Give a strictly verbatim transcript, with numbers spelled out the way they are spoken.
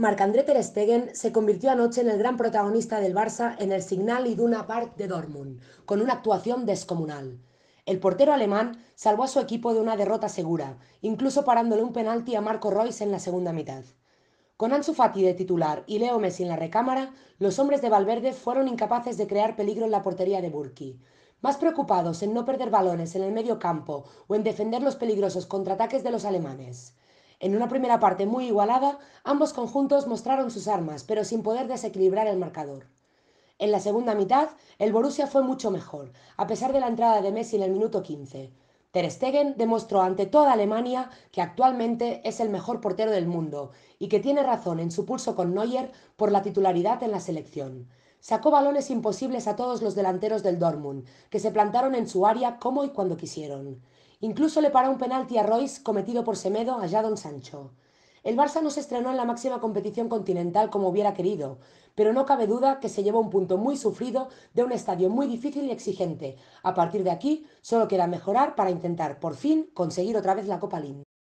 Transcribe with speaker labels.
Speaker 1: Marc-André ter Stegen se convirtió anoche en el gran protagonista del Barça en el Signal Iduna Park de Dortmund, con una actuación descomunal. El portero alemán salvó a su equipo de una derrota segura, incluso parándole un penalti a Marco Reus en la segunda mitad. Con Ansu Fati de titular y Leo Messi en la recámara, los hombres de Valverde fueron incapaces de crear peligro en la portería de Burki. Más preocupados en no perder balones en el medio campo o en defender los peligrosos contraataques de los alemanes. En una primera parte muy igualada, ambos conjuntos mostraron sus armas, pero sin poder desequilibrar el marcador. En la segunda mitad, el Borussia fue mucho mejor, a pesar de la entrada de Messi en el minuto quince. Ter Stegen demostró ante toda Alemania que actualmente es el mejor portero del mundo y que tiene razón en su pulso con Neuer por la titularidad en la selección. Sacó balones imposibles a todos los delanteros del Dortmund, que se plantaron en su área como y cuando quisieron. Incluso le paró un penalti a Royce cometido por Semedo a Jadon Sancho. El Barça no se estrenó en la máxima competición continental como hubiera querido, pero no cabe duda que se llevó un punto muy sufrido de un estadio muy difícil y exigente. A partir de aquí, solo queda mejorar para intentar, por fin, conseguir otra vez la Copa Linda.